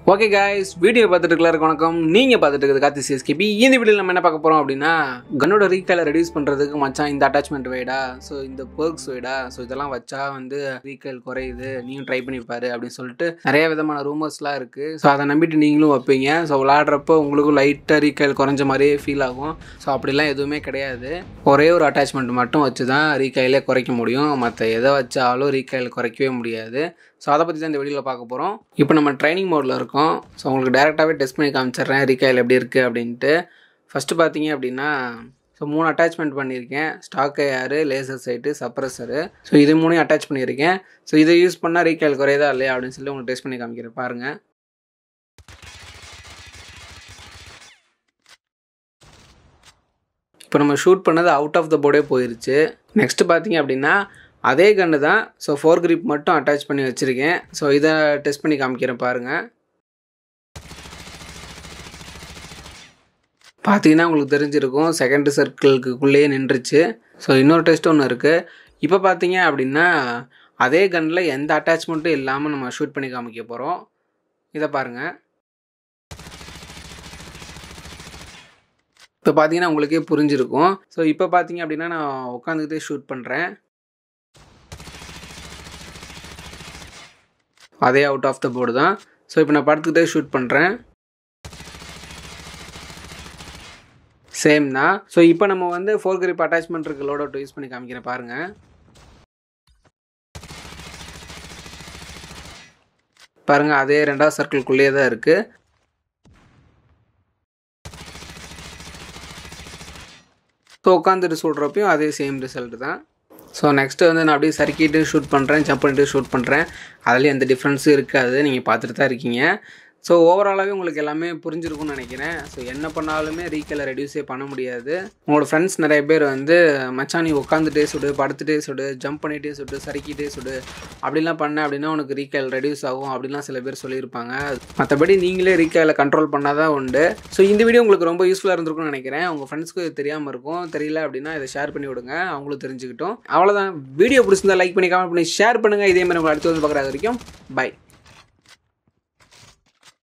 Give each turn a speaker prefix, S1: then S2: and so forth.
S1: Okay guys, video பார்த்துட்டு இருக்கறதுக்கு வணக்கம். நீங்க பார்த்துட்டு இருக்கிறது Karthikcskp. இந்த வீடியோல நம்ம என்ன பார்க்க போறோம் அப்படினா கன்னோட ரீகாயில ரெடியூஸ் பண்றதுக்கு மச்சான் இந்த அட்டாச்மென்ட் வைடா, சோ இந்த பெர்க்ஸ் வைடா, சோ இதெல்லாம் வச்சா வந்து ரீகாயில் குறையுது, நீங்க ட்ரை பண்ணி பாரு அப்படி சொல்லிட்டு நிறைய விதமான ரூமர்ஸ்லாம் இருக்கு. சோ அத நம்பிட்டு நீங்களும் வைப்பீங்க. சோ விளையாடுறப்ப உங்களுக்கு லைட்டா ரீகாயில் குறைஞ்ச மாதிரியே ஃபீல் ஆகும். சோ அப்படிலாம் எதுவுமே கிடையாது. ஒரே ஒரு அட்டாச்மென்ட் மட்டும் வச்சு தான் ரீகாயிலே குறைக்க முடியும். மத்த எதை வச்சாலும் ரீகாயில் குறைக்கவே முடியாது. ஸோ அதை பற்றி தான் இந்த வீடியோவில் பார்க்க போகிறோம். இப்போ நம்ம ட்ரைனிங் மோடில் இருக்கோம். ஸோ உங்களுக்கு டேரெக்டாகவே டெஸ்ட் பண்ணி காமிச்சிட்றேன் ரீகாயில் எப்படி இருக்குது அப்படின்ட்டு. ஃபஸ்ட்டு பார்த்தீங்க அப்படின்னா ஸோ 3 அட்டாச்மெண்ட் பண்ணியிருக்கேன். Stock AR, laser side, suppressor. So இது 3 அட்டாச் பண்ணியிருக்கேன். ஸோ இதை யூஸ் பண்ணால் ரீகாயில் குறையதா இல்லையா அப்படின்னு சொல்லி உங்களுக்கு டெஸ்ட் பண்ணி காமிக்கிறேன் பாருங்கள். இப்போ நம்ம ஷூட் பண்ணது அவுட் ஆஃப் த போர்டே போயிடுச்சு. நெக்ஸ்ட்டு பார்த்தீங்க அப்படின்னா அதே கன்று தான். ஸோ 4 grip மட்டும் அட்டாச் பண்ணி வச்சுருக்கேன். ஸோ இதை டெஸ்ட் பண்ணி காமிக்கிறேன் பாருங்கள். பார்த்தீங்கன்னா உங்களுக்கு தெரிஞ்சிருக்கும் செகண்ட் சர்க்கிள்க்குள்ளேயே நின்றுச்சு. ஸோ இன்னொரு டெஸ்ட் ஒன்று இருக்குது. இப்போ பார்த்தீங்க அப்படின்னா அதே கன்னில் எந்த அட்டாச்மெண்ட்டும் இல்லாமல் நம்ம ஷூட் பண்ணி காமிக்க போகிறோம். இதை பாருங்கள். இப்போ பார்த்தீங்கன்னா உங்களுக்கே புரிஞ்சிருக்கும். ஸோ இப்போ பார்த்தீங்க அப்படின்னா நான் உட்காந்துக்கிட்டே ஷூட் பண்ணுறேன். அதே அவுட் ஆஃப் த போர்டு தான். ஸோ இப்போ நான் படுத்துக்கிட்டே ஷூட் பண்ணுறேன். சேம் தான். ஸோ இப்போ நம்ம வந்து 4 grip அட்டாச்மெண்ட் இருக்குது, லோட் அவுட் யூஸ் பண்ணி காமிக்கிறேன் பாருங்கள். பாருங்கள் அதே 2வது சர்க்கிள்குள்ளேயே தான் இருக்குது. ஸோ உட்காந்துட்டு சொல்கிறப்பையும் அதே சேம் ரிசல்ட் தான். ஸோ நெக்ஸ்ட்டு வந்து நான் அப்படியே சறுக்கிட்டு ஷூட் பண்ணுறேன், ஜம்ப் பண்ணிட்டு ஷூட் பண்ணுறேன். அதுலேயும் எந்த டிஃப்ரென்ஸும் இருக்காது, நீங்கள் பார்த்துட்டு தான் இருக்கீங்க. ஸோ ஓவராலாகவே உங்களுக்கு எல்லாமே புரிஞ்சிருக்கும்னு நினைக்கிறேன். ஸோ என்ன பண்ணாலுமே ரீகாயில ரெடியூஸே பண்ண முடியாது. உங்களோட ஃப்ரெண்ட்ஸ் நிறைய பேர் வந்து மச்சான் நீ உட்காந்துட்டே சுடு, படுத்துட்டே சுடு, ஜம்ப் பண்ணிகிட்டே சுடு, சறுக்கிட்டே சுடு அப்படிலாம் பண்ண அப்படின்னா உனக்கு ரீகாயில் ரெடியூஸ் ஆகும் அப்படிலாம் சில பேர் சொல்லியிருப்பாங்க. மற்றபடி நீங்களே ரீகாயில கண்ட்ரோல் பண்ணால் தான் உண்டு. ஸோ இந்த வீடியோ உங்களுக்கு ரொம்ப யூஸ்ஃபுல்லாக இருந்திருக்கும்னு நினைக்கிறேன். உங்கள் ஃப்ரெண்ட்ஸ்க்கு தெரியாமல் இருக்கும், தெரியல அப்படின்னா இதை ஷேர் பண்ணி விடுங்க, அவங்களும் தெரிஞ்சுக்கிட்டோம். அவ்வளோதான். வீடியோ பிடிச்சிருந்தா லைக் பண்ணி, கமெண்ட் பண்ணி, ஷேர் பண்ணுங்கள். இதே மாதிரி உங்களை அடுத்து வந்து பார்க்குற வரைக்கும் பை.